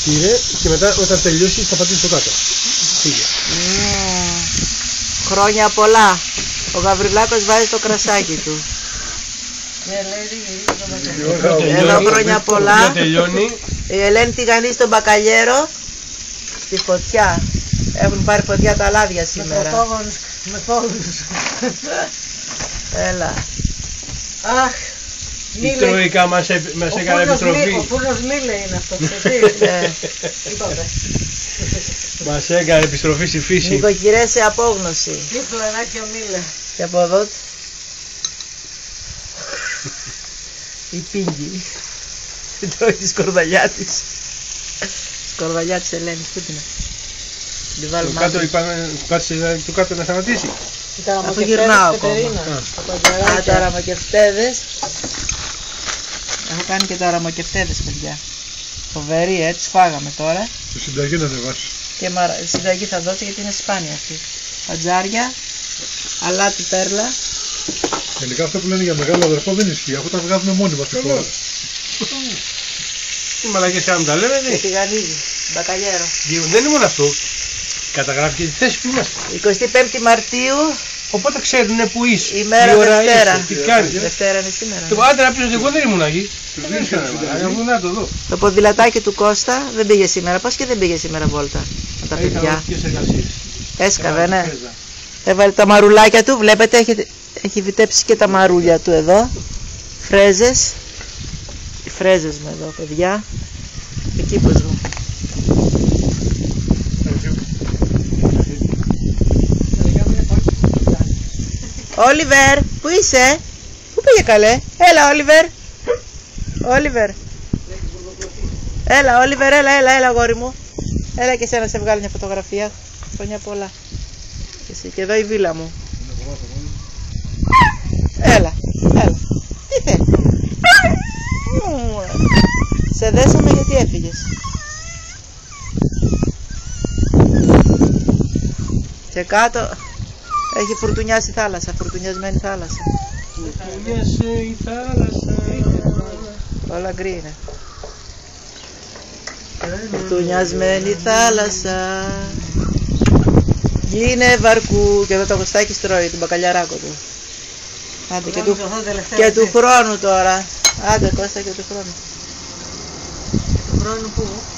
Πήρε και μετά όταν τελειώσει θα πατήσει το κάτω. Πήγε. Χρόνια πολλά. Ο Γαβριλάκος βάζει το κρασάκι του. Εδώ χρόνια πολλά. Η Ελένη τηγανεί στον μπακαλιέρο στη φωτιά. Έχουν πάρει φωτιά τα λάδια σήμερα. Με φόβους. Έλα. Αχ. Η Τρόικα μας έκανε επιστροφή. Ο φούρνος Μίλε είναι αυτό. Είπαμε. Μας έκανε επιστροφή στη φύση. Νοικοκυρές σε απόγνωση. Φλανάκι ο Μίλε. Και από εδώ η Πίγκη τρώει τη σκορδαλιά της. Σκορδαλιά της Ελένης, πού την του κάτω να σταματήσει. Αφού γυρνάω ακόμα. Τα αραμοκευτέδες. Έχω κάνει και τα αραμοκευτέδες, παιδιά. Φοβερή, έτσι φάγαμε τώρα. Το συνταγή να ανεβάσει. Και συνταγή θα δώσει γιατί είναι σπάνια αυτή. Πατζάρια, αλάτι πέρλα. Τελικά αυτό που λένε για μεγάλο αδερφό δεν ισχύει, αφού τα βγάζουμε μόνοι μας τη χώρα. Τι μαλακές κάνουμε τα λέμε, και τηγανίδι, μπακαλιέρο. Δεν είναι μόνο αυτό. Καταγράφει και τη θέση που είμαστε. 25η Μαρτίου. Οπότε ξέρουν που είσαι. Ημέρα Δευτέρα. Τι κάνεις. Δευτέρα είναι σήμερα. Άντε να πεις ότι εγώ δεν ήμουν εκεί. Να το δω. Το ποδηλατάκι του Κώστα δεν πήγε σήμερα. Πώς και δεν πήγε σήμερα βόλτα με τα παιδιά. Έσκαβε, ναι. Έβαλε τα μαρουλάκια του. Βλέπετε έχει βιτέψει και τα μαρούλια του εδώ. Φρέζες. Οι φρέζες μου εδώ, παιδιά. Εκεί πως μου. Όλιβερ, πού είσαι? Πού πήγε καλέ? Έλα Όλιβερ. Όλιβερ. Έλα Όλιβερ, έλα αγόρι μου. Έλα και εσένα να σε βγάλω μια φωτογραφία. Χρόνια πολλά. Και εσύ και εδώ η βίλα μου. Έλα. Τι θες? Σε δέσαμε γιατί έφυγες. Και κάτω έχει φουρτουνιάσει η θάλασσα, φουρτουνιασμένη θάλασσα. Φουρτουνιάσε η θάλασσα. Όλα γκρι είναι. Φουρτουνιασμένη θάλασσα. Γίνε βαρκού. Και εδώ το Κωστάκι στρώει, τον μπακαλιαράκο του. Άντε και του χρόνου τώρα. Άντε Κώστα και του χρόνου. Του χρόνου πού?